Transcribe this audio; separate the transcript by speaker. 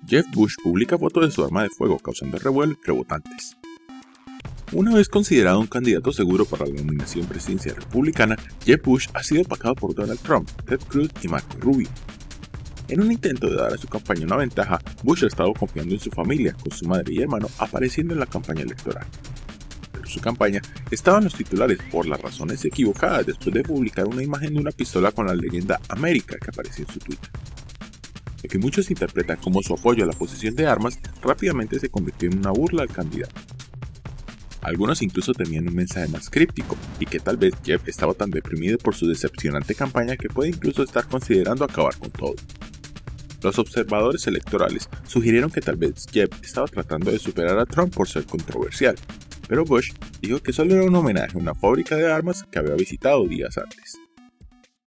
Speaker 1: Jeb Bush publica fotos de su arma de fuego causando revuelo entre votantes. Una vez considerado un candidato seguro para la nominación presidencial republicana, Jeb Bush ha sido opacado por Donald Trump, Ted Cruz y Marco Rubio. En un intento de dar a su campaña una ventaja, Bush ha estado confiando en su familia, con su madre y hermano apareciendo en la campaña electoral. Pero su campaña estaba en los titulares por las razones equivocadas después de publicar una imagen de una pistola con la leyenda América que apareció en su Twitter. Lo que muchos interpretan como su apoyo a la posesión de armas rápidamente se convirtió en una burla al candidato. Algunos incluso tenían un mensaje más críptico y que tal vez Jeb estaba tan deprimido por su decepcionante campaña que puede incluso estar considerando acabar con todo. Los observadores electorales sugirieron que tal vez Jeb estaba tratando de superar a Trump por ser controversial, pero Bush dijo que solo era un homenaje a una fábrica de armas que había visitado días antes.